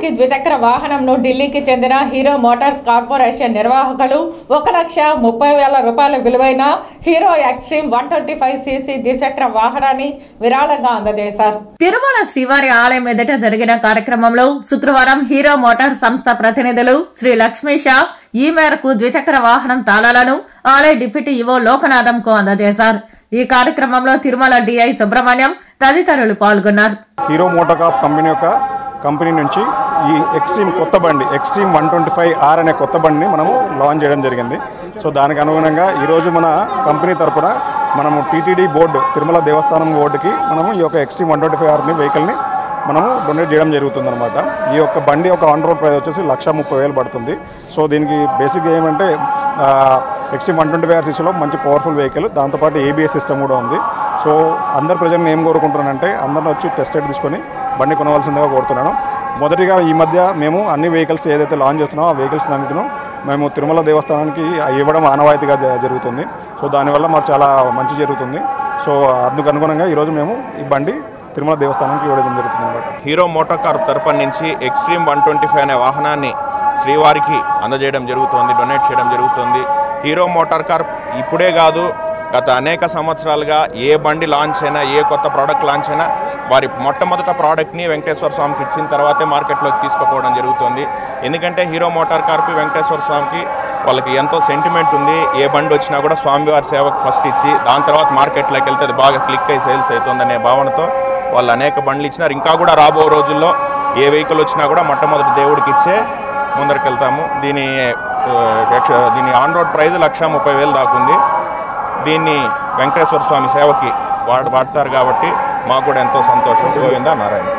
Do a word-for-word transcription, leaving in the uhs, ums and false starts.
శ్రీవారికి ద్విచక్ర వాహనంను ఢిల్లీకి చెందిన హీరో మోటార్స్ కార్పొరేషన్ నిర్వాహకులు ఒక లక్ష ముప్పై వేల రూపాయల విలువైన Hero Xtreme one twenty five CC ద్విచక్ర వాహనాన్ని విరాళంగా అందజేశారు. తిరుమల శ్రీవారి ఆలయం ఎదుట జరిగిన కార్యక్రమంలో శుక్రవారం హీరో మోటార్ సంస్థ ప్రతినిధులు శ్రీ లక్ష్మీష ఈ మేరకు ద్విచక్ర వాహనం తాళాలను ఆలయ డిప్యూటీ ఈవో లోకనాథం కు అందజేశారు. ఈ కార్యక్రమంలో తిరుమల డిఐ సుబ్రహ్మణ్యం తదితరులు పాల్గొన్నారు. హీరో మోటార్ కార్ప్ కంపెనీ యొక్క కంపెనీ నుంచి ఈ ఎక్స్ట్రీమ్ కొత్త బండి Xtreme one twenty five R అనే కొత్త బండిని మనము లాంచ్ చేయడం జరిగింది. సో దానికి అనుగుణంగా ఈరోజు మన కంపెనీ తరఫున మనము టీటీడీ బోర్డు తిరుమల దేవస్థానం బోర్డుకి మనము ఈ యొక్క ఎక్స్ట్రీమ్ వన్ ట్వంటీ ఫైవ్ ఆర్ని వెహికల్ని మనము డొనేట్ చేయడం జరుగుతుంది అనమాట. ఈ యొక్క బండి ఒక ఆన్ రోడ్ ప్రైస్ వచ్చేసి లక్ష ముప్పై వేలు పడుతుంది. సో దీనికి బేసిక్గా ఏమంటే Xtreme one twenty five R సీసీలో మంచి పవర్ఫుల్ వెహికల్, దాంతోపాటు ఏబిఎస్ సిస్టమ్ కూడా ఉంది. సో అందరు ప్రజలను ఏం కోరుకుంటున్నానంటే అందరిని వచ్చి టెస్ట్ రైడ్ తీసుకొని బండి కొనవలసిందిగా కోరుతున్నాను. మొదటిగా ఈ మధ్య మేము అన్ని వెహికల్స్ ఏదైతే లాంచ్ చేస్తున్నామో ఆ వెహికల్స్ అన్నింటినూ మేము తిరుమల దేవస్థానానికి ఇవ్వడం ఆనవాయితీగా జరుగుతుంది. సో దానివల్ల మాకు చాలా మంచి జరుగుతుంది. సో అందుకు అనుగుణంగా ఈరోజు మేము ఈ బండి తిరుమల దేవస్థానానికి ఇవ్వడం జరుగుతుంది అనమాట. హీరో మోటార్ కార్ప్ తరఫున నుంచి ఎక్స్ట్రీమ్ వన్ ట్వంటీ ఫైవ్ అనే వాహనాన్ని శ్రీవారికి అందజేయడం జరుగుతుంది, డొనేట్ చేయడం జరుగుతుంది. హీరో మోటార్ కార్ప్ ఇప్పుడే కాదు, గత అనేక సంవత్సరాలుగా ఏ బండి లాంచ్ అయినా ఏ కొత్త ప్రోడక్ట్ లాంచ్ అయినా వారి మొట్టమొదట ప్రోడక్ట్ని వెంకటేశ్వర స్వామికి ఇచ్చిన తర్వాతే మార్కెట్లోకి తీసుకుపోవడం జరుగుతుంది. ఎందుకంటే హీరో మోటార్ కార్ప్ వెంకటేశ్వర స్వామికి వాళ్ళకి ఎంతో సెంటిమెంట్ ఉంది. ఏ బండి వచ్చినా కూడా స్వామివారి సేవకు ఫస్ట్ ఇచ్చి దాని తర్వాత మార్కెట్లోకి వెళ్తే అది బాగా క్లిక్ అయ్యి సేల్స్ అవుతుందనే భావనతో వాళ్ళు అనేక బండ్లు ఇచ్చినారు. ఇంకా కూడా రాబో రోజుల్లో ఏ వెహికల్ వచ్చినా కూడా మొట్టమొదటి దేవుడికి ఇచ్చే ముందరికి దీని దీని ఆన్ రోడ్ ప్రైజ్ లక్ష ముప్పై వేలు దాకుంది. దీన్ని వెంకటేశ్వర స్వామి సేవకి వాడు వాడతారు కాబట్టి మాకు కూడా ఎంతో సంతోషం. గోవిందా నారాయణ.